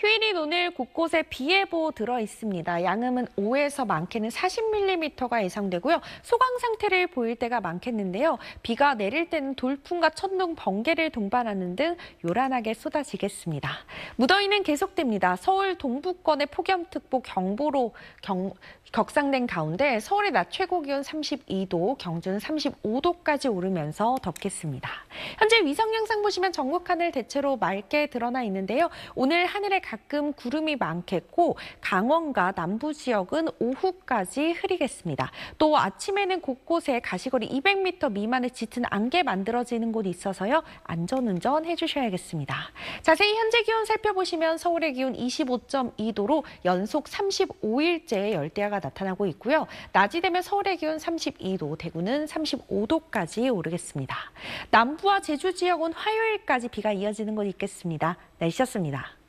휴일인 오늘 곳곳에 비 예보 들어 있습니다. 양음은 5에서 많게는 40mm가 예상되고요. 소강 상태를 보일 때가 많겠는데요. 비가 내릴 때는 돌풍과 천둥, 번개를 동반하는 등 요란하게 쏟아지겠습니다. 무더위는 계속됩니다. 서울 동부권에 폭염특보 경보로 격상된 가운데 서울의 낮 최고 기온 32도, 경주는 35도까지 오르면서 덥겠습니다. 현재 위성 영상 보시면 전국 하늘 대체로 맑게 드러나 있는데요. 오늘 하늘에 가끔 구름이 많겠고 강원과 남부 지역은 오후까지 흐리겠습니다. 또 아침에는 곳곳에 가시거리 200m 미만의 짙은 안개 만들어지는 곳이 있어서요. 안전운전 해주셔야겠습니다. 자세히 현재 기온 살펴보시면 서울의 기온 25.2도로 연속 35일째 열대야가 나타나고 있고요. 낮이 되면 서울의 기온 32도, 대구는 35도까지 오르겠습니다. 남부와 제주 지역은 화요일까지 비가 이어지는 곳이 있겠습니다. 날씨였습니다.